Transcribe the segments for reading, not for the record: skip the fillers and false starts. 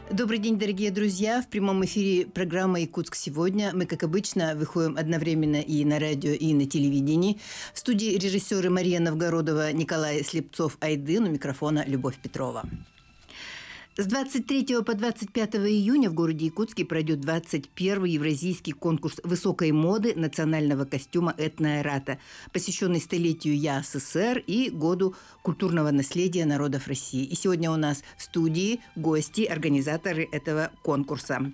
Добрый день, дорогие друзья. В прямом эфире программа «Якутск сегодня». Мы, как обычно, выходим одновременно и на радио, и на телевидении. В студии режиссеры Мария Новгородова, Николай Слепцов-Айдын, у микрофона Любовь Петрова. С 23 по 25 июня в городе Якутске пройдет 21-й евразийский конкурс высокой моды национального костюма «Этноэрата», посвященный столетию ЯССР и году культурного наследия народов России. И сегодня у нас в студии гости, организаторы этого конкурса.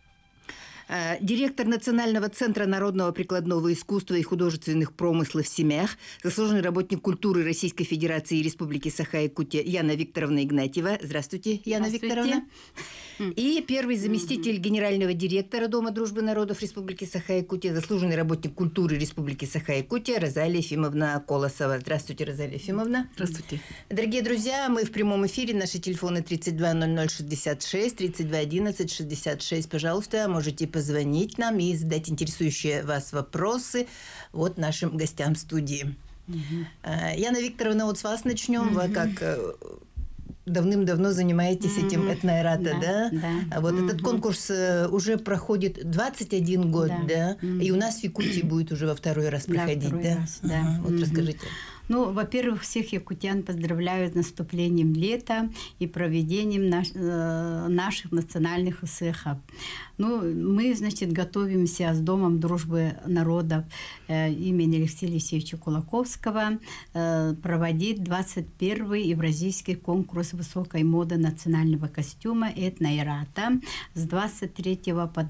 Директор Национального центра народного прикладного искусства и художественных промыслов «Семях», заслуженный работник культуры Российской Федерации и Республики Саха-Якутия Яна Викторовна Игнатьева. Здравствуйте, Яна Викторовна. И первый заместитель генерального директора Дома дружбы народов Республики Саха-Якутия, заслуженный работник культуры Республики Саха-Якутия Розалия Ефимовна Колосова. Здравствуйте, Розалия Ефимовна. Здравствуйте. Дорогие друзья, мы в прямом эфире. Наши телефоны 32 00 66, 32 11 66. Пожалуйста, можете позвонить нам и задать интересующие вас вопросы вот нашим гостям студии. Яна Викторовна, вот с вас начнем. Вы как давным-давно занимаетесь этим «Этноэрата», да? А вот этот конкурс уже проходит 21 год, да? И у нас в Якутии будет уже во второй раз проходить, да? Вот расскажите. Ну, во-первых, всех якутян поздравляю с наступлением лета и проведением наших национальных исыхов. Ну, мы, значит, готовимся с Домом дружбы народов имени Алексея Алексеевича Кулаковского проводить 21-й евразийский конкурс высокой моды национального костюма «Этноэрата» с 23 по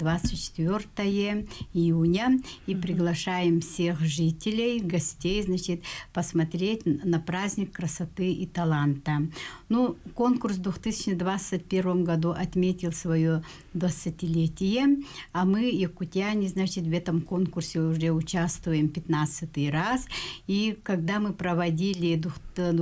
24 июня. И приглашаем всех жителей, гостей, значит, посмотреть на праздник красоты и таланта. Ну, конкурс в 2021 году отметил свое 20-летие, а мы, якутяне, значит, в этом конкурсе уже участвуем 15-й раз. И когда мы проводили в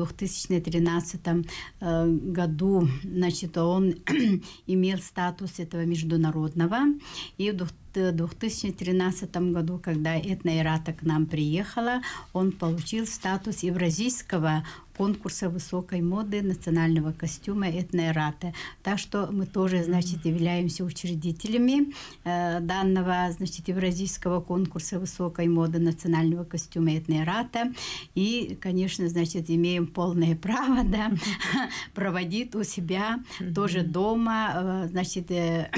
2013 году, значит, он имел статус этого международного, и в 2013 году, когда «Этноэрата» к нам приехала, он получил статус евразийского конкурса высокой моды национального костюма «Этноэрата». Так что мы тоже, значит, являемся учредителями данного, значит, евразийского конкурса высокой моды национального костюма «Этноэрата». И, конечно, значит, имеем полное право, да, проводить у себя тоже дома, значит,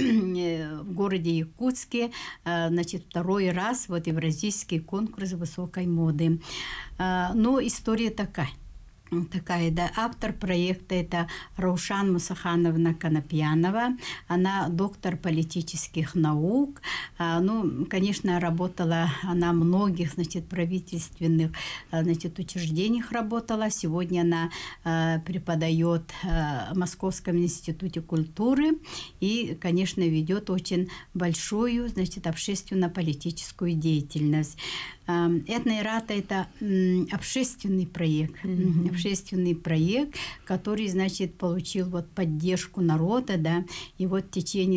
в городе Якутске, значит, второй раз вот евразийский конкурс высокой моды. Но история такая, да, автор проекта это Раушан Мусахановна Конопьянова. Она доктор политических наук. Ну, конечно, работала она в многих, значит, правительственных, значит, учреждениях работала. Сегодня она преподает в Московском институте культуры и, конечно, ведет очень большую, значит, общественно-политическую деятельность. «Этноэрата» – это общественный проект, который, значит, получил вот поддержку народа, да, и вот в течение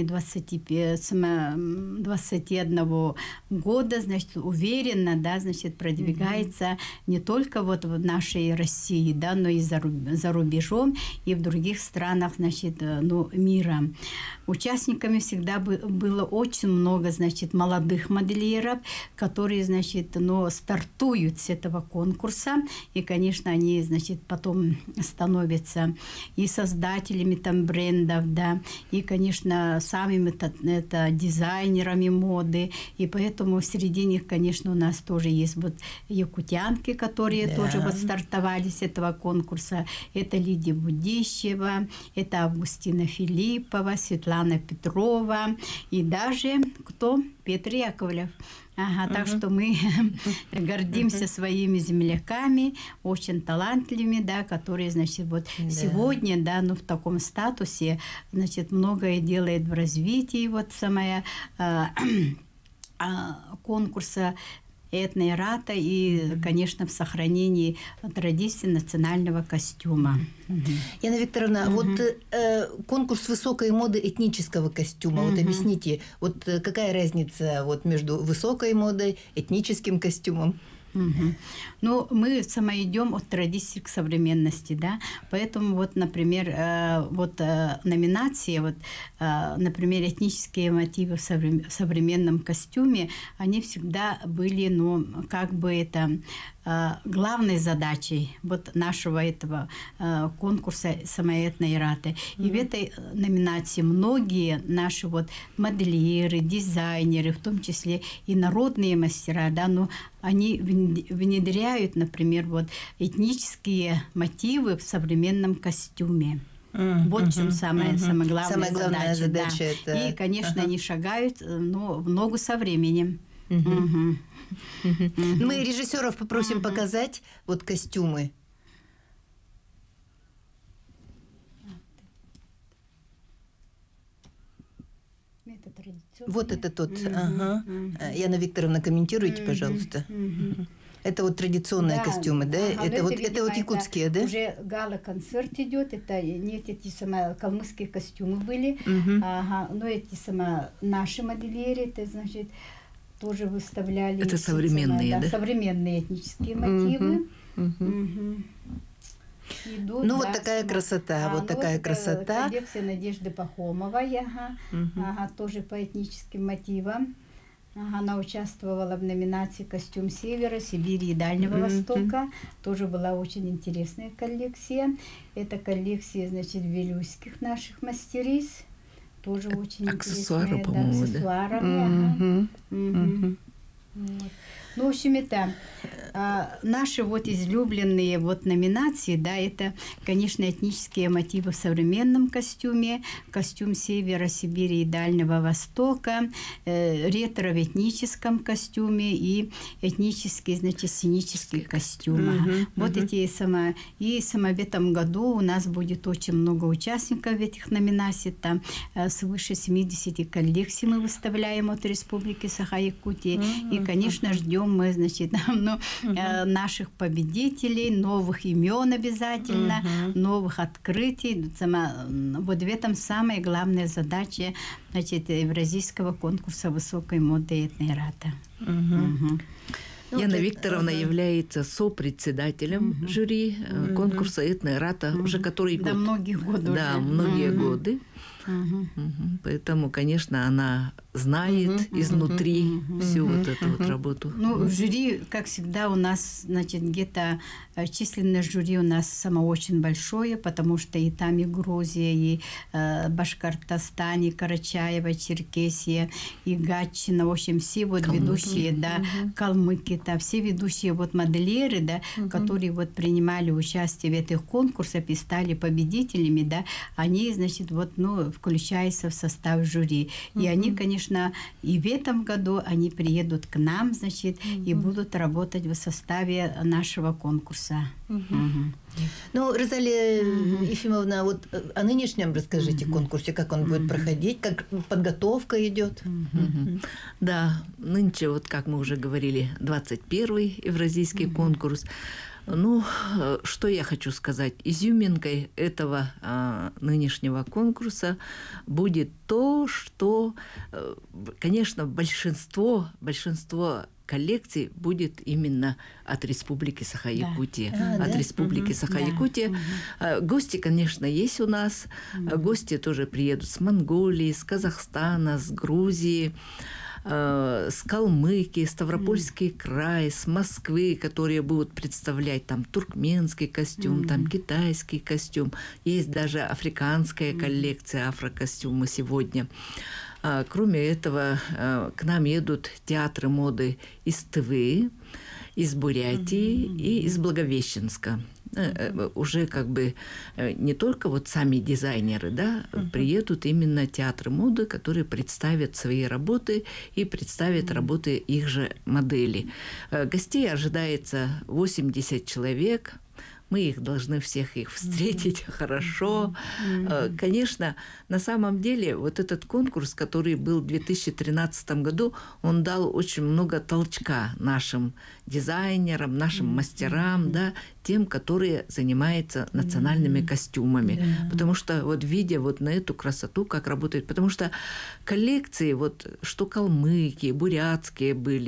21 года, значит, уверенно, да, значит, продвигается не только вот в нашей России, да, но и за рубежом и в других странах, значит, ну, мира. Участниками всегда было очень много, значит, молодых модельеров, которые, значит, но стартуют с этого конкурса, и, конечно, они, значит, потом становятся и создателями там брендов, да, и, конечно, самими это дизайнерами моды, и поэтому среди них, конечно, у нас тоже есть вот якутянки, которые тоже вот стартовали с этого конкурса. Это Лидия Будищева, это Августина Филиппова, Светлана Петрова и даже кто? Петр Яковлев. Ага, так что мы гордимся своими земляками, очень талантливыми, да, которые, значит, вот сегодня, да, ну, в таком статусе, значит, многое делает в развитии вот самая конкурса «Этноэрата» и, конечно, в сохранении традиций национального костюма. Яна Викторовна, вот конкурс высокой моды этнического костюма, вот объясните, вот какая разница вот между высокой модой, этническим костюмом? Ну, мы идем от традиции к современности, да, поэтому вот, например, номинации, например, этнические мотивы в современном костюме, они всегда были, главной задачей нашего этого конкурса самоэтной раты. И в этой номинации многие наши модельеры, дизайнеры, в том числе и народные мастера, да, они внедряют, например, этнические мотивы в современном костюме. Вот в чем самая главная задача. Да. И, конечно, они шагают в ногу со временем. Мы режиссеров попросим показать костюмы. Вот это тот. Яна Викторовна, комментируйте, пожалуйста. Это традиционные костюмы, да? Это якутские, да? Уже гала-концерт идет. Это не эти калмыцкие костюмы были. Но эти наши модельеры, это значит, тоже выставляли. Это современные, да? Современные этнические мотивы. Идут, вот такая красота, такая красота. Коллекция Надежды Пахомовой, тоже по этническим мотивам. Она участвовала в номинации «Костюм Севера, Сибири и Дальнего Востока». Тоже была очень интересная коллекция. Это коллекция, значит, вилюйских наших мастериц. Тоже очень аксессуары, интересные. По-моему, аксессуарами. В общем, это наши излюбленные номинации, да, это, конечно, этнические мотивы в современном костюме, костюм Севера, Сибири и Дальнего Востока, ретро в этническом костюме и этнический, значит, сценический костюм. Эти И в этом году у нас будет очень много участников этих номинаций, там свыше 70 коллекций мы выставляем от Республики Саха-Якутия, и, конечно, ждем мы, значит, наших победителей, новых имен обязательно, новых открытий. В этом самая главная задача, значит, Евразийского конкурса высокой моды и этной раты. Яна Викторовна является сопредседателем жюри конкурса «Этная рата» уже который год. Да, многие годы. Да, многие годы. Поэтому, конечно, она знает изнутри всю эту работу. В жюри, как всегда, у нас, значит, где-то численность жюри у нас очень большое, потому что и там и Грузия, и Башкортостан, и Карачаево, Черкесия, и Гатчина, в общем, все ведущие, да, калмыки, да, все ведущие модельеры, да, которые принимали участие в этих конкурсах и стали победителями, да, они, значит, включаются в состав жюри. И они, конечно, и в этом году они приедут к нам, значит, и будут работать в составе нашего конкурса. Розалия Ефимовна, о нынешнем расскажите конкурсе, как он будет проходить, как подготовка идет. Да, нынче, как мы уже говорили, 21-й Евразийский конкурс. Что я хочу сказать? Изюминкой этого нынешнего конкурса будет то, что, конечно, большинство коллекций будет именно от Республики Саха-Якутия. От Республики Саха-Якутия. Гости, конечно, есть у нас. Гости тоже приедут с Монголии, с Казахстана, с Грузии, с Калмыкии, Ставропольский край, с Москвы, которые будут представлять там туркменский костюм, там китайский костюм. Есть даже африканская коллекция, афрокостюмы сегодня. Кроме этого, к нам едут театры моды из Тывы, из Бурятии и из Благовещенска. Уже не только сами дизайнеры, да, приедут именно театры моды, которые представят свои работы и представят работы их же моделей. Гостей ожидается 80 человек. Мы их должны всех встретить хорошо. Конечно, на самом деле этот конкурс, который был в 2013 году, он дал очень много толчка нашим дизайнерам, нашим мастерам, да, тем, которые занимаются национальными костюмами. Потому что видя на эту красоту, как работает, потому что коллекции, что калмыки, бурятские были, да,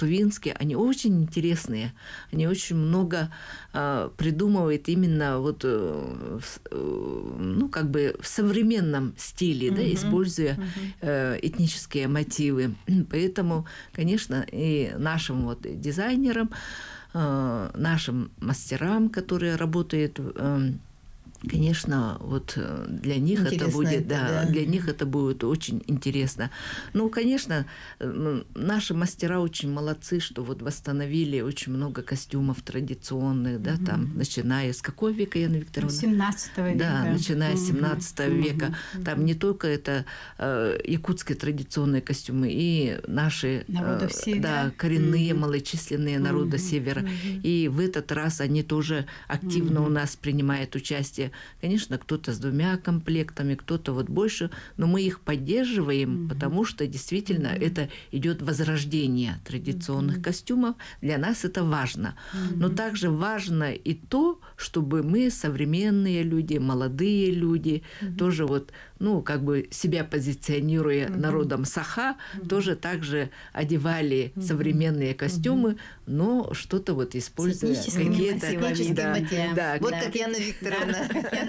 тувинские, они очень интересные. Они очень много придумывают именно вот, ну, как бы в современном стиле, да, используя этнические мотивы. Поэтому, конечно, и нашим вот дизайнерам, нашим мастерам, которые работают, конечно, вот для них интересно это будет, да, для них это будет очень интересно. Ну, конечно, наши мастера очень молодцы, что вот восстановили очень много костюмов традиционных, да, там, начиная с какого века, Яна Викторовна? 17 века. Да, начиная с 17 века. Там не только это якутские традиционные костюмы, и наши народов Севера. Да, коренные, малочисленные народы Севера. И в этот раз они тоже активно у нас принимают участие. Конечно, кто-то с 2 комплектами, кто-то вот больше, но мы их поддерживаем, потому что действительно это идет возрождение традиционных костюмов. Для нас это важно. Но также важно и то, чтобы мы, современные люди, молодые люди, тоже вот, ну, как бы себя позиционируя народом Саха, тоже также одевали современные костюмы, но что-то вот используя какие-то... Да, вот как Яна Викторовна.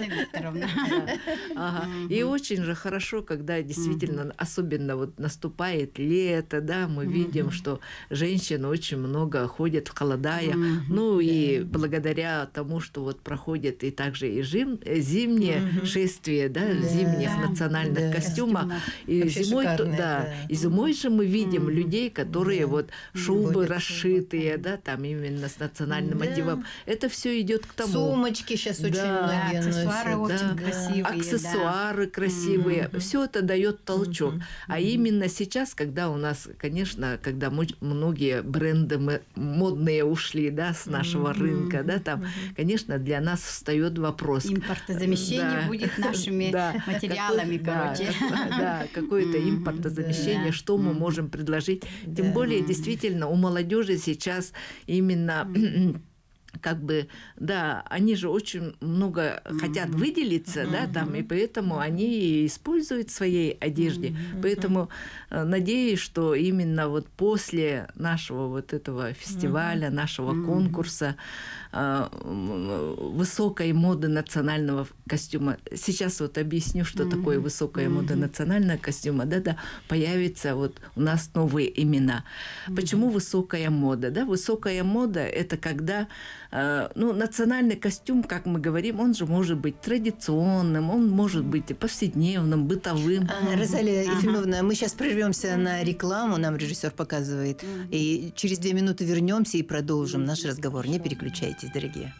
И очень же хорошо, когда действительно, особенно вот наступает лето, да, мы видим, что женщины очень много ходят в холодая, ну и благодаря тому, что вот проходит и также и зимнее шествие, да, в зимних национальных костюмах, и зимой, и зимой же мы видим людей, которые вот шубы расшитые, да, там именно с национальным мотивом. Это все идет к тому. Сумочки сейчас очень многие аксессуары очень красивые. Аксессуары красивые. Все это дает толчок. А именно сейчас, когда у нас, конечно, когда многие бренды модные ушли, да, с нашего рынка, да, там, конечно, для нас встает вопрос. Импортозамещение будет нашими материалами, короче. Да, какое-то импортозамещение, что мы можем предложить. Тем более, действительно, у молодежи сейчас именно... как бы, да, они же очень много хотят выделиться, да, там, и поэтому они используют в своей одежде. Поэтому надеюсь, что именно вот после нашего вот этого фестиваля, нашего конкурса высокой моды национального костюма, сейчас вот объясню, что такое высокая мода национального костюма, да, появятся вот у нас новые имена. Почему высокая мода? Да? Высокая мода – это когда ну, национальный костюм, как мы говорим, он же может быть традиционным, он может быть и повседневным, бытовым. Розалия Ефимовна, мы сейчас прервемся на рекламу, нам режиссер показывает, и через 2 минуты вернемся и продолжим наш разговор. Не переключайтесь, дорогие.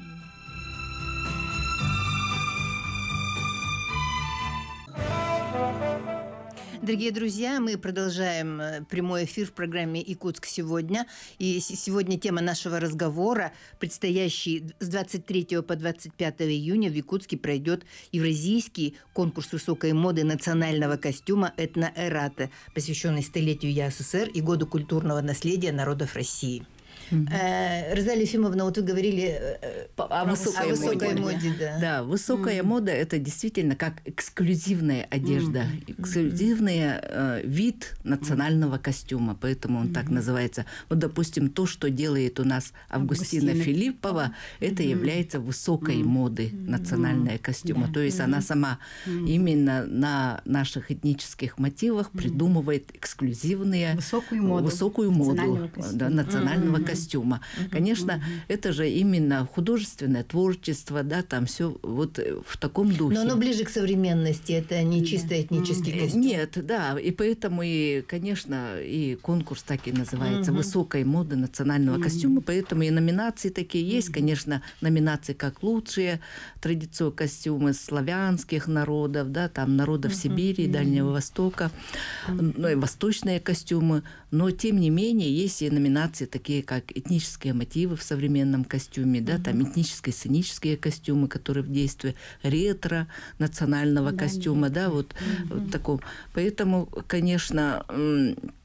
Дорогие друзья, мы продолжаем прямой эфир в программе «Якутск сегодня». И сегодня тема нашего разговора, предстоящий с 23 по 25 июня в Якутске пройдет Евразийский конкурс высокой моды национального костюма «Этноэрате», посвященный столетию ЯССР и году культурного наследия народов России. Розалия Ефимовна, вот вы говорили о высокой моде. Да, высокая мода – это действительно как эксклюзивная одежда, эксклюзивный вид национального костюма, поэтому он так называется. Вот, допустим, то, что делает у нас Августина Филиппова, это является высокой модой национального костюма. То есть она сама именно на наших этнических мотивах придумывает эксклюзивную высокую моду национального костюма. Конечно, это же именно художественное творчество, да, там все вот в таком духе. Но оно ближе к современности, это не чисто этнический костюм. Нет, да, и поэтому, и, конечно, и конкурс так и называется «Высокой моды национального костюма», поэтому и номинации такие есть, конечно, номинации как лучшие традиционные костюмы славянских народов, да, там народов Сибири, Дальнего Востока, ну, и восточные костюмы, но тем не менее есть и номинации такие, как этнические мотивы в современном костюме, да, там этнические сценические костюмы, которые в действии, ретро национального костюма, да, вот в таком. Поэтому, конечно,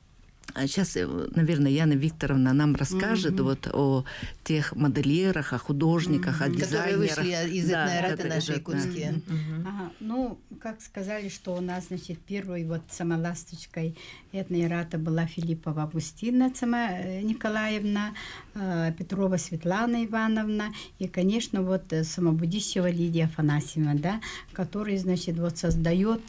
Сейчас, наверное, Яна Викторовна нам расскажет вот о тех модельерах, о художниках, о дизайнерах. Которые вышли из этнората наши якутские. Ага. Ну, как сказали, что у нас, значит, первой вот самоласточкой этнората была Филиппова Августина Николаевна, Петрова Светлана Ивановна и, конечно, вот Самобудищева Лидия Афанасьевна, да, который, значит, вот создает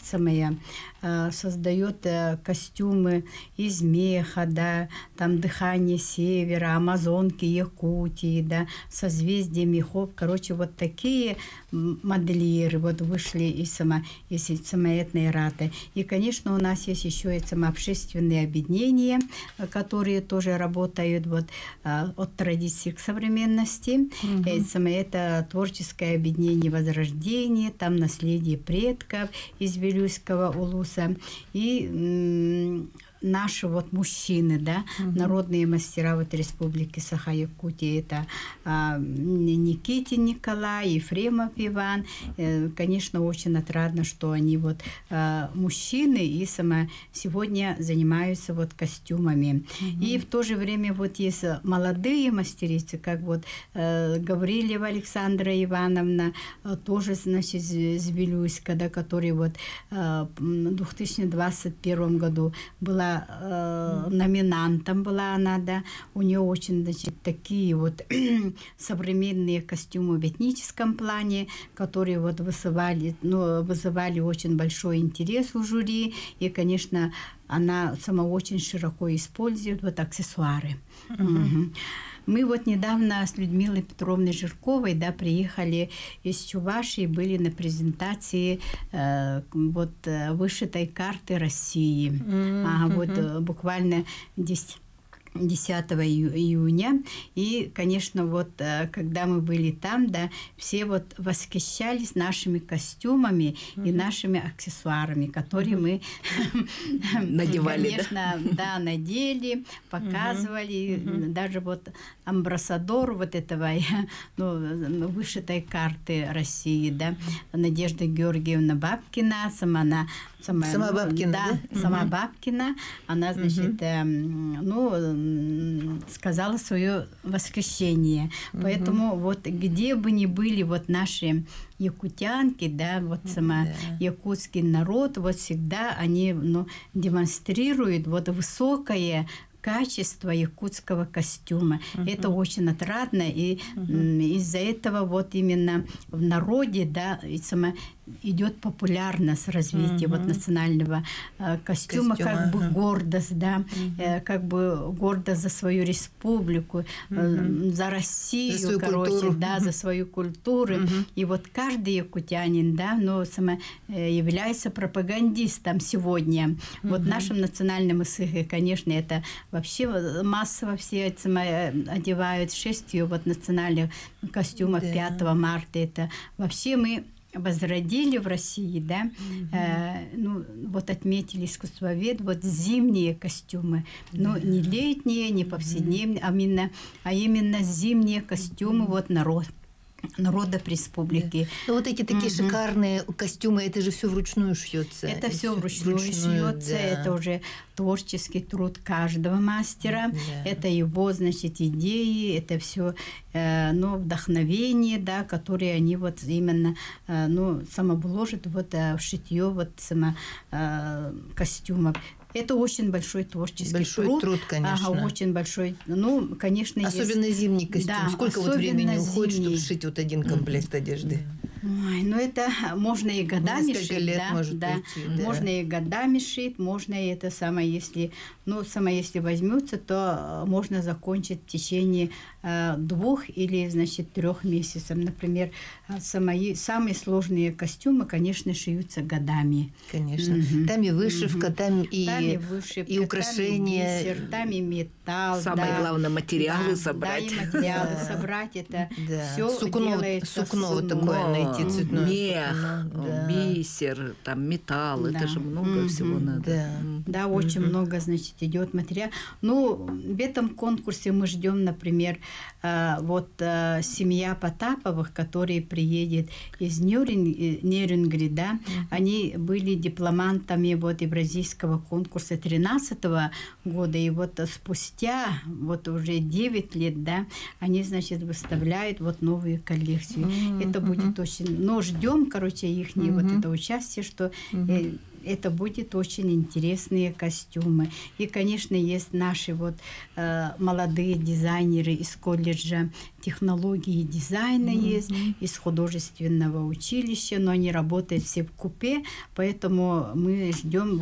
костюмы из меха, да, там дыхание севера, амазонки, Якутии, да, созвездие мехов. Короче, вот такие модельеры вот вышли из самоэтной раты. И, конечно, у нас есть еще и самообщественные объединения, которые тоже работают вот от традиции к современности. Это творческое объединение Возрождение, там наследие предков из Вилюйского улуса. И наши вот мужчины, да, народные мастера вот Республики Саха-Якутия, это Никитин Николай, Ефремов Иван. Конечно, очень отрадно, что они вот мужчины и сегодня занимаются вот костюмами. И в то же время вот есть молодые мастерицы, как вот Гаврилева Александра Ивановна, тоже, значит, из Вилюйска, да, который вот в 2021 году была номинантом была она, да, у нее очень, значит, такие вот современные костюмы в этническом плане, которые вот вызывали очень большой интерес у жюри, и, конечно, она сама очень широко использует вот аксессуары. Мы вот недавно с Людмилой Петровной Жирковой, да, приехали из Чувашии, были на презентации вот вышитой карты России. Вот буквально 10 июня. И, конечно, вот когда мы были там, да, все вот восхищались нашими костюмами и нашими аксессуарами, которые мы надевали, конечно, да, надели, показывали. Даже вот амбассадор вот этого вышитой карты России, да, Надежда Георгиевна Бабкина, сама Бабкина, да? Сама Бабкина, она, значит, сказала свое восхищение. Поэтому вот где бы ни были вот наши якутянки, да, вот якутский народ, вот всегда они демонстрируют вот высокое качество якутского костюма. Это очень отрадно, и из-за этого вот именно в народе, да, идет популярность развития вот национального костюма, как бы гордость, да, как бы гордость за свою республику, за Россию, за свою короче, культуру. да, за свою культуру. И вот каждый якутянин, да, является пропагандистом сегодня. Вот в нашем национальном языке, конечно, это вообще массово все одевают шестью вот национальных костюмов 5 марта. Это вообще мы возродили в России, да, вот отметили искусствовед, вот зимние костюмы, но не летние, не повседневные, а именно зимние костюмы вот народов республики. Ну, вот эти такие шикарные костюмы, это же все вручную шьется. Это все вручную шьется, это уже творческий труд каждого мастера, это его, значит, идеи, это все вдохновение, да, которые они вот именно самовложат вот в шитье вот костюмов. Это очень большой творческий труд, конечно. Очень большой, конечно, особенно зимний костюм. Да, сколько вот времени уходит, чтобы сшить вот один комплект одежды? Ой, это можно и годами шить, лет, да? Может пройти, да. Можно и годами шить, можно и это самое, если возьмется, то можно закончить в течение 2 или, значит, 3 месяцев. Например, самые сложные костюмы, конечно, шьются годами. Конечно. Там и вышивка, там и украшения. Там и бисер, там и металл. Самое главное, материалы собрать. Да, и материалы собрать. Это все сукно делается. Сукно вот такое найти. цветное мех, полотно, бисер, там металл, это же много всего надо. Да. Да, очень много, значит, идет материал. Ну, в этом конкурсе мы ждем, например, семья Потаповых, которые приедет из Нюрнберга, да, они были дипломантами евразийского конкурса 2013 года, и спустя уже 9 лет, да, они, значит, выставляют новую коллекцию. Это будет очень... ждем, их это участие, что это будет очень интересные костюмы. И, конечно, есть наши молодые дизайнеры из колледжа технологии и дизайна есть, из художественного училища, но они работают все в купе, поэтому мы ждем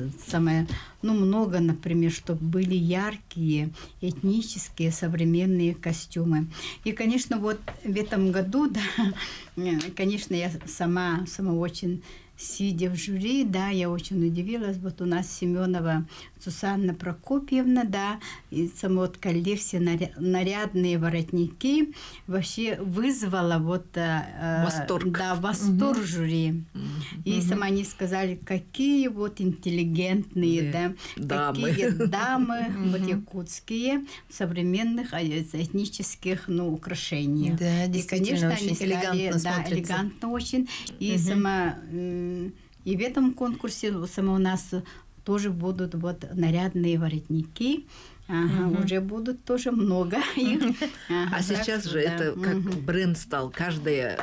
много, например, чтобы были яркие, этнические, современные костюмы. И, конечно, в этом году, да, конечно, я сама очень... Сидя в жюри, да, я очень удивилась. У нас Семенова Сусанна Прокопьевна, да, и сама коллекция нарядные воротники вообще вызвала восторг. Да, восторг жюри. И сама они сказали, какие интеллигентные, да, дамы. какие дамы якутские в современных этнических украшениях. Да, и, действительно, конечно, очень элегантно смотрится. Элегантно очень. И сама... И в этом конкурсе у нас тоже будут нарядные воротники. Уже будут тоже много их. Сейчас же это как бренд стал. Каждая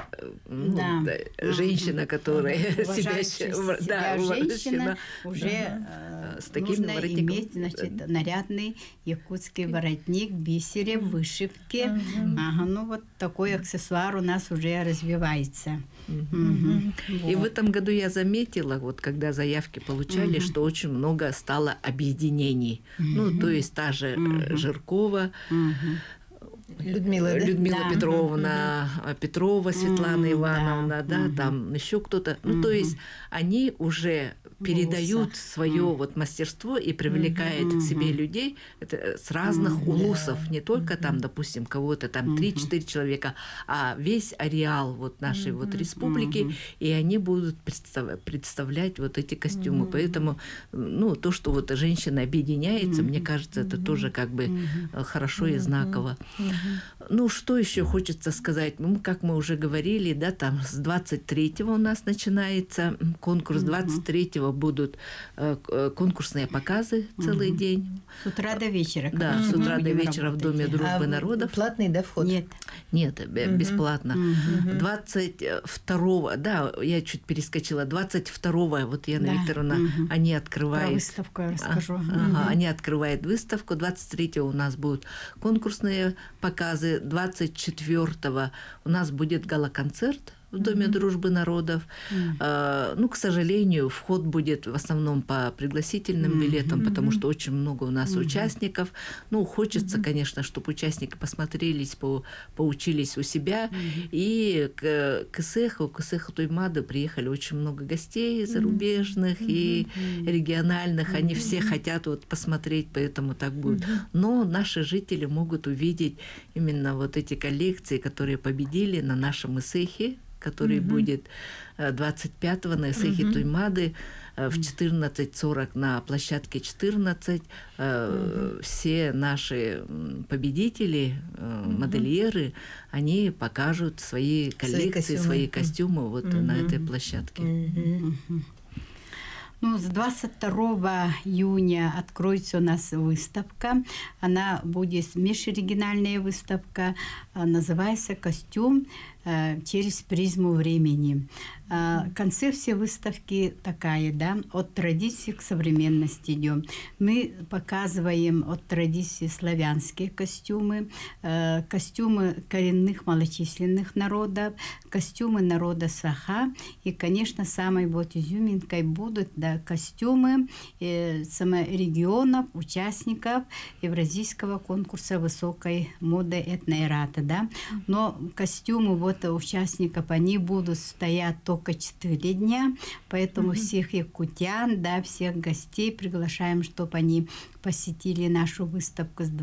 женщина, которая себя женщина, уже с таким нужно иметь, значит, нарядный якутский воротник, бисере, вышивки. Такой аксессуар у нас уже развивается. И в этом году я заметила, когда заявки получали, что очень много стало объединений. То есть та же Жиркова, Людмила Петровна, Петрова Светлана Ивановна, там еще кто-то. То есть они уже передают свое мастерство и привлекают к себе людей с разных улусов, не только там, допустим, кого-то там 3-4 человека, а весь ареал нашей республики, и они будут представлять эти костюмы. Поэтому, то, что женщина объединяется, мне кажется, это тоже как бы хорошо и знаково. Что еще хочется сказать? Как мы уже говорили, да, там с 23-го у нас начинается конкурс, 23-го будут конкурсные показы целый день. С утра до вечера. Да, с утра до вечера в Доме дружбы народов. Платный, да, вход? Нет, бесплатно. 22-го, да, я чуть перескочила, 22-го, Яна Викторовна, они открывают... Про выставку я расскажу. Они открывают выставку, 23-го у нас будут конкурсные показы, 24-го у нас будет гала-концерт в Доме дружбы народов. К сожалению, вход будет в основном по пригласительным билетам, потому что очень много у нас участников. Хочется, конечно, чтобы участники посмотрелись, поучились у себя. И к КСЭХу Туймаду приехали очень много гостей зарубежных и региональных. Они все хотят посмотреть, поэтому так будет. Но наши жители могут увидеть именно эти коллекции, которые победили на нашем ИСЭХе, который будет 25-го на ИСЭХе Туймады в 14:40 на площадке 14. Все наши победители, модельеры, они покажут свои коллекции, свои костюмы на этой площадке. С 22 июня откроется у нас выставка. Она будет межрегиональная выставка. Называется «Костюм через призму времени». Концепция выставки такая, да, от традиции к современности идем. Мы показываем от традиции славянские костюмы, костюмы коренных малочисленных народов, костюмы народа Саха. И, конечно, самой изюминкой будут костюмы регионов, участников Евразийского конкурса высокой моды этноэрата. Да? Но костюмы участников, они будут стоять только 4 дня, поэтому всех якутян, да, всех гостей приглашаем, чтобы они посетили нашу выставку с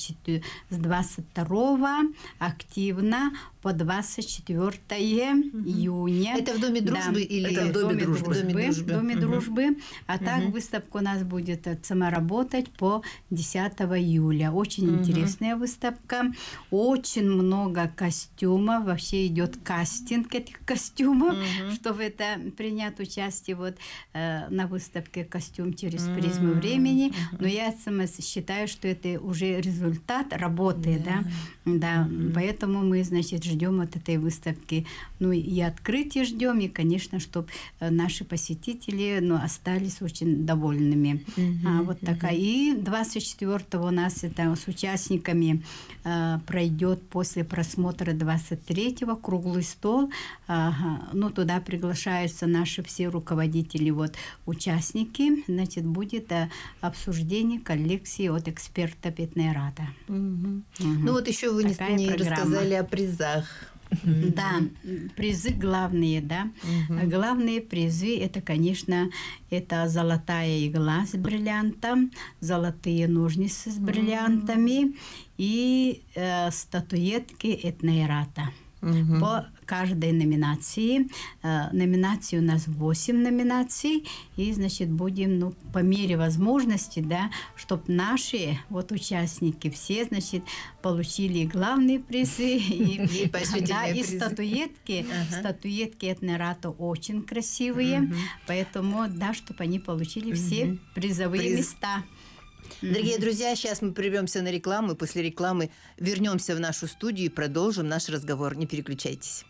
22 активно по 24 июня. Это в Доме дружбы или это в Доме дружбы? В Доме дружбы. А так выставка у нас будет самоработать по 10 июля. Очень интересная выставка. Очень много костюмов. Вообще идет кастинг этих костюмов, чтобы это принять участие вот, на выставке «Костюм через призму времени». Но я сама считаю, что это уже результат работы, да. Поэтому мы, значит, ждем от этой выставки. Ну и открытие ждем, и, конечно, чтобы наши посетители остались очень довольными. Вот такая. И 24-го у нас это с участниками пройдет после просмотра 23-го круглый стол. Ну, туда приглашаются наши все руководители, вот, участники. Значит, будет обсуждение коллекции от эксперта Петнерата. Ну вот еще вы не рассказали о призах. Да, призы главные, да. Главные призы это, конечно, это золотая игла с бриллиантом, золотые ножницы с бриллиантами и статуэтки Этнейрата. По каждой номинации. Номинаций у нас 8 номинаций. И, значит, будем, по мере возможности, да, чтобы наши вот участники все, значит, получили главные призы. И статуэтки. Статуэтки Этнерата очень красивые. Поэтому, да, чтобы они получили все призовые места. Дорогие друзья, сейчас мы прервемся на рекламу, и после рекламы вернемся в нашу студию и продолжим наш разговор. Не переключайтесь.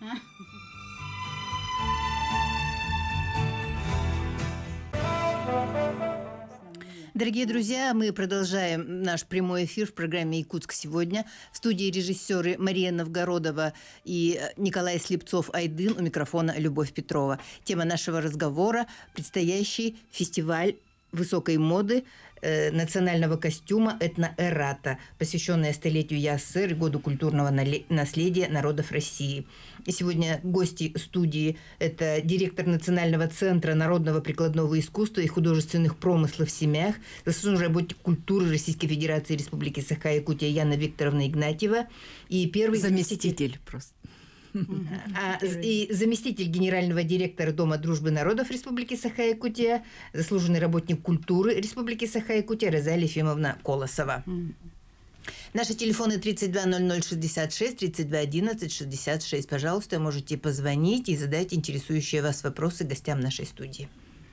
Дорогие друзья, мы продолжаем наш прямой эфир в программе «Якутск сегодня». В студии режиссеры Мария Новгородова и Николай Слепцов-Айдын, у микрофона Любовь Петрова. Тема нашего разговора – предстоящий фестиваль высокой моды национального костюма «Этноэрата», посвященная столетию ЯССР и году культурного наследия народов России. И сегодня гости студии – это директор Национального центра народного прикладного искусства и художественных промыслов в семьях, заслуженный работник культуры Российской Федерации Республики Саха-Якутия Яна Викторовна Игнатьева и первый заместитель просто. И заместитель генерального директора Дома дружбы народов Республики Саха-Якутия, заслуженный работник культуры Республики Саха-Якутия Розалия Ефимовна Колосова. Наши телефоны 320066, 321166. Пожалуйста, можете позвонить и задать интересующие вас вопросы гостям нашей студии.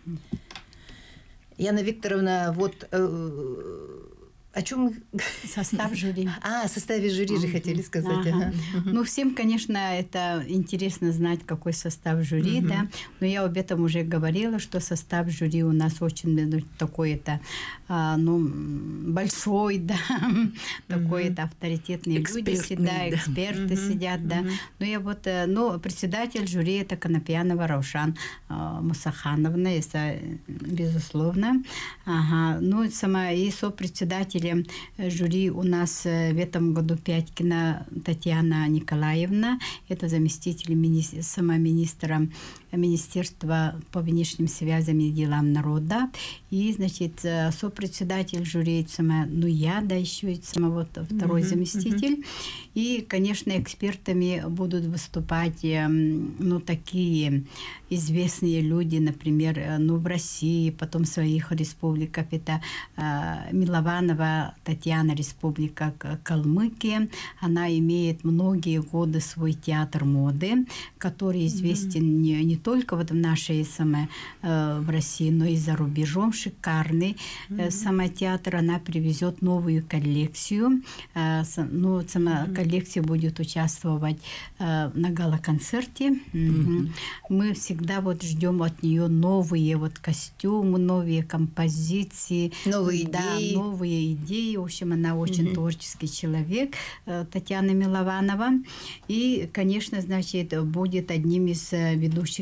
Яна Викторовна, вот... О чем мы... Состав жюри. О составе жюри же хотели сказать. Ну, всем, конечно, это интересно знать, какой состав жюри, да. Но я об этом уже говорила, что состав жюри у нас очень такой-то, большой, да. Такой-то авторитетные люди сидят, эксперты сидят, да. Но я вот, председатель жюри это Конопьянова Раушан Мусахановна, это безусловно. Ну, сама и сопредседатель жюри у нас в этом году Пятькина Татьяна Николаевна. Это заместитель министра Министерства по внешним связям и делам народа. И, значит, сопредседатель жюри я, да, еще второй заместитель. И, конечно, экспертами будут выступать, такие известные люди, например, в России, потом в своих республиках. Это Милованова Татьяна, Республика Калмыкия. Она имеет многие годы свой театр моды, который известен не только вот в нашей в России, но и за рубежом. Шикарный сама театр. Она привезет новую коллекцию. Коллекция будет участвовать на гала-концерте. Мы всегда вот ждем от нее новые вот костюмы, новые композиции, новые идеи. Новые идеи. В общем, она очень творческий человек, Татьяна Милованова. И, конечно, значит, будет одним из ведущих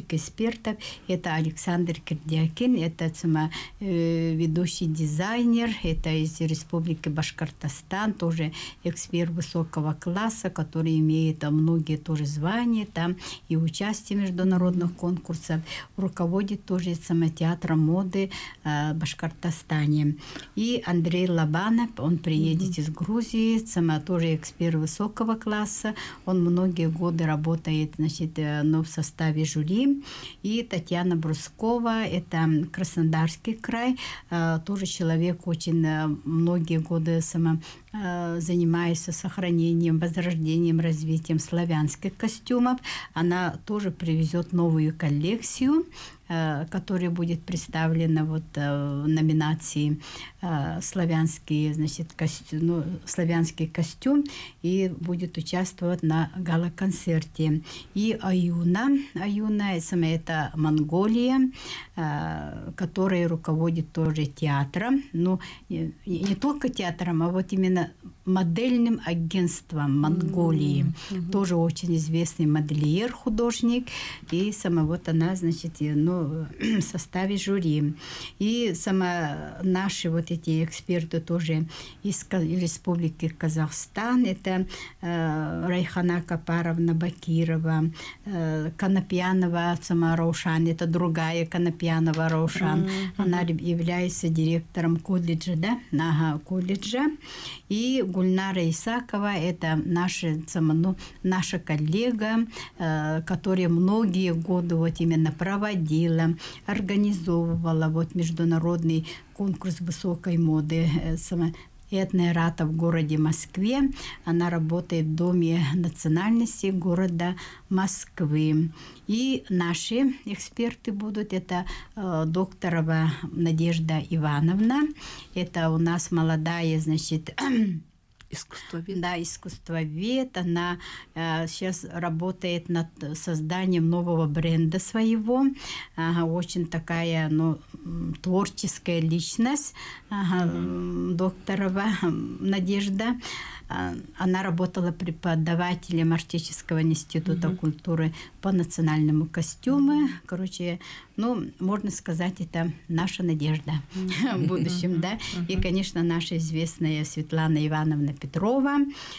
ведущих экспертов. Это Александр Кирдякин, это ведущий дизайнер, это из Республики Башкортостан, тоже эксперт высокого класса, который имеет многие тоже звания там и участие в международных конкурсах. Руководит тоже театром моды в Башкортостане. И Андрей Лобанов, он приедет из Грузии, тоже эксперт высокого класса. Он многие годы работает, значит, в составе жюри. И Татьяна Брускова, это Краснодарский край, тоже человек очень многие годы занимается сохранением, возрождением, развитием славянских костюмов. Она тоже привезет новую коллекцию, которая будет представлена вот в номинации славянский, значит, славянский костюм, и будет участвовать на гала-концерте. И Аюна, это Монголия, которая руководит тоже театром, но не только театром, а вот именно модельным агентством Монголии. Тоже очень известный модельер, художник, и вот она, значит, в составе жюри. И наши вот эти эксперты тоже из Республики Казахстан. Это Райхана Капаровна Бакирова, Конопьянова Раушан, это другая Конопьянова Раушан. Она является директором колледжа, колледжа. И Гульнара Исакова, это наша коллега, которая многие годы вот именно проводила, организовывала вот международный конкурс высокой моды Этная Рата в городе Москве. Она работает в Доме национальности города Москвы. И наши эксперты будут, это докторова Надежда Ивановна. Это у нас молодая, значит, искусствовед. Да, искусствовед. Она сейчас работает над созданием нового бренда своего. Очень такая, творческая личность. Докторова Надежда. Она работала преподавателем Артического института культуры по национальному костюму. Короче, можно сказать, это наша надежда в будущем, да. И, конечно, наша известная Светлана Ивановна Петрова,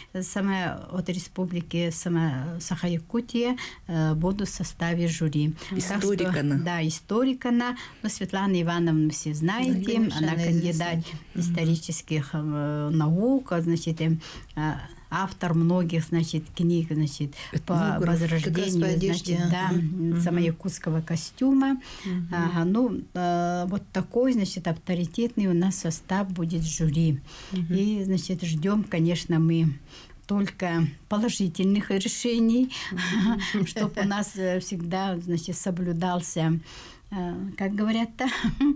от Республики Саха-Якутия, будут в составе жюри. Историк она. Да, историк она. Но Светлана Ивановна все знаете, конечно, она кандидат исторических наук, значит, автор многих, значит, книг, значит, по возрождению, значит, самоякутского костюма. Вот такой, значит, авторитетный у нас состав будет жюри. И, значит, ждем, конечно, мы только положительных решений, чтобы у нас всегда, значит, соблюдался, как говорят-то,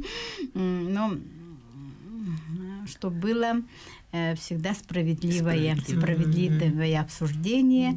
чтобы было всегда справедливое обсуждение,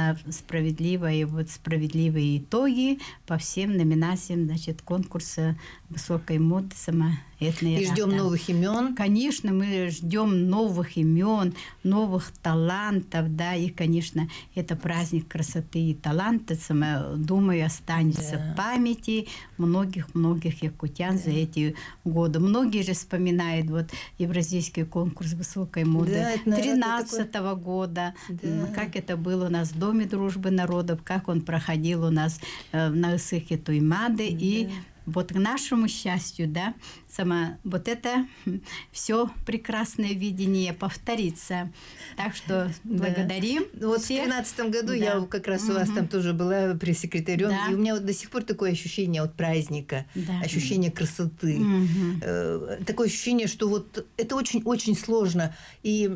справедливые итоги по всем номинациям, значит, конкурса высокой моды Этная И ждем новых имен. Конечно, мы ждем новых имен, новых талантов, да, и, конечно, это праздник красоты и таланта, думаю, останется в памяти многих якутян за эти годы. Многие же вспоминают вот Евразийский конкурс высокой моды 13-го года, как это было у нас в Доме дружбы народов, как он проходил у нас на Исыхе Туймады, и вот к нашему счастью, да, вот это все прекрасное видение повторится. Так что благодарим. Вот всех. В 2013 году я как раз у вас там тоже была пресс-секретарем, и у меня вот до сих пор такое ощущение от праздника, ощущение красоты. Такое ощущение, что вот это очень-очень сложно. И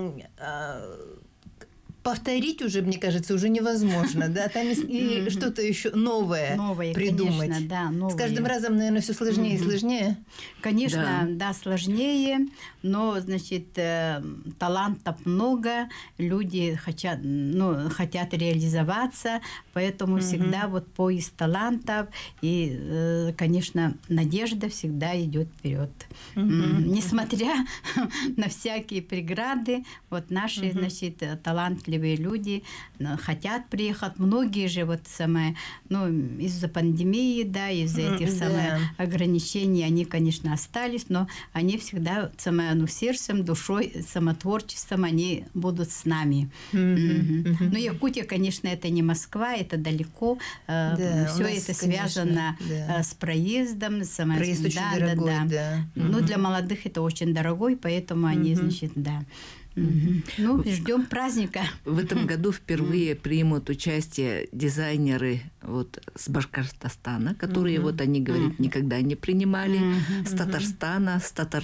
повторить уже, мне кажется, уже невозможно, да, там и что-то еще новое придумать. Конечно, да, новое. С каждым разом, наверное, все сложнее и сложнее. Конечно, да, сложнее, но, значит, талантов много, люди хотят реализоваться, поэтому всегда вот поиск талантов и, конечно, надежда всегда идет вперед. Несмотря на всякие преграды, вот наши, значит, талантливые талантливые люди, хотят приехать. Многие же вот самое, ну, из-за пандемии, да, из-за этих самых ограничений, они, конечно, остались, но они всегда самое, ну, сердцем, душой, самотворчеством, они будут с нами. Но Якутия, конечно, это не Москва, это далеко. Все это связано с проездом. Проезд очень дорогой, да. Ну, для молодых это очень дорогой, поэтому они, значит, да. Ну, ждем праздника. В этом году впервые примут участие дизайнеры вот с Башкортостана, которые, вот они говорят, никогда не принимали, с Татарстана,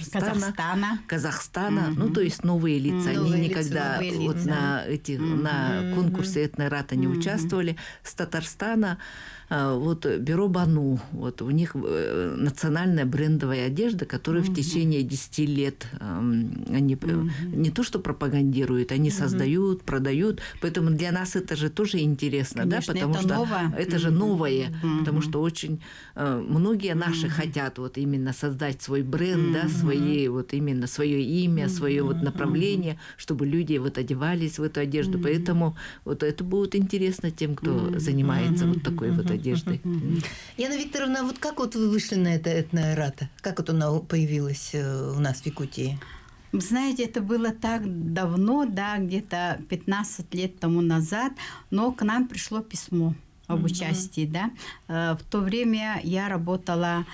Казахстана, ну, то есть новые лица. Они никогда вот на конкурсе Этнората не участвовали. С Татарстана вот бюро Бану, вот у них национальная брендовая одежда, которая в течение 10 лет они не то что пропагандируют, они создают, продают, поэтому для нас это же тоже интересно, конечно, да, потому что это же новое, потому что очень многие наши хотят вот именно создать свой бренд, да, свои вот именно свое имя, свое вот направление, чтобы люди вот одевались в эту одежду, поэтому вот это будет интересно тем, кто занимается вот такой вот одеждой. Яна Викторовна, вот как вот вы вышли на это Этнората? Как вот она появилась у нас в Якутии? Знаете, это было так давно, да, где-то 15 лет тому назад, но к нам пришло письмо об участии, да. В то время я работала,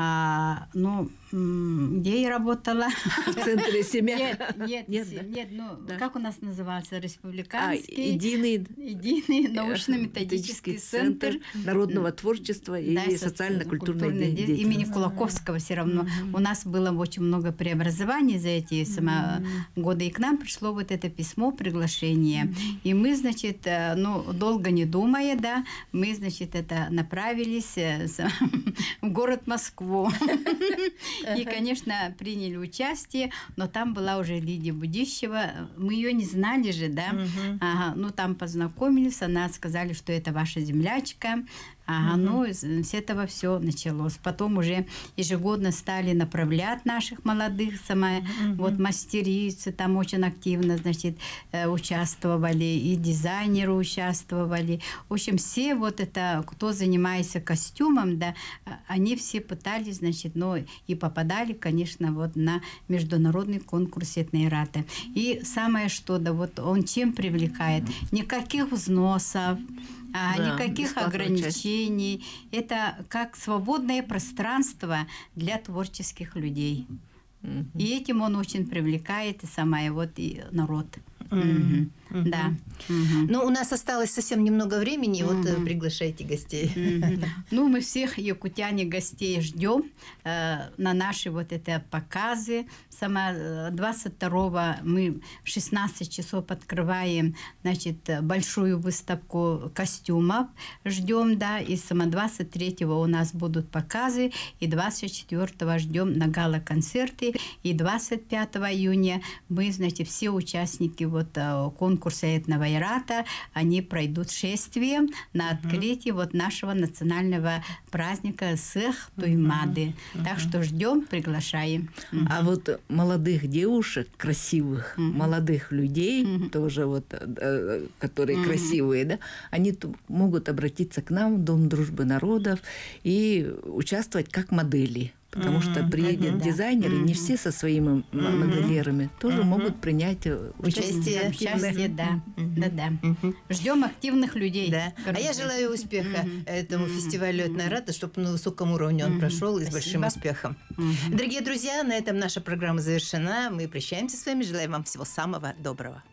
ну, где я работала? В центре семьи. Нет, ну, да. Как у нас назывался? Республиканский. Единый научно-методический центр народного творчества и социально-культурной деятельности. Имени Кулаковского все равно. У нас было очень много преобразований за эти годы, и к нам пришло вот это письмо, приглашение. И мы, значит, ну, долго не думая, да, мы, значит, это направились в город Москву. И, конечно, приняли участие, но там была уже Лидия Будищева. Мы ее не знали же, да. Ну, там познакомились, она сказали, что это ваша землячка. Ну, с этого все началось. Потом уже ежегодно стали направлять наших молодых, вот мастерицы там очень активно, значит, участвовали, и дизайнеры участвовали. В общем, все вот это, кто занимается костюмом, да, они все пытались, значит, ну, и попадали, конечно, вот на международный конкурс Этнората. И самое что, да, вот он чем привлекает? Никаких взносов, никаких ограничений. Это как свободное пространство для творческих людей. И этим он очень привлекает и народ. Да. Но у нас осталось совсем немного времени, вот приглашайте гостей. Ну, мы всех якутяне гостей ждем на наши вот это показы. 22-го мы в 16 часов открываем, значит, большую выставку костюмов, ждем, да, и 23-го у нас будут показы, и 24-го ждем на гала-концерты, и 25 июня мы, значит, все участники вот конкурса Этнората, они пройдут шествием на открытии вот нашего национального праздника Сэх Туймады. Так что ждем, приглашаем. А вот молодых девушек, красивых, молодых людей, тоже вот, которые красивые, да, они могут обратиться к нам в Дом дружбы народов и участвовать как модели. Потому что приедет дизайнеры, не все со своими модельерами тоже могут принять участие, да. Ждем активных людей. Да. А я желаю успеха этому фестивалю Этнората, чтобы на высоком уровне он прошел и с большим успехом. Дорогие друзья, на этом наша программа завершена. Мы прощаемся с вами, желаем вам всего самого доброго.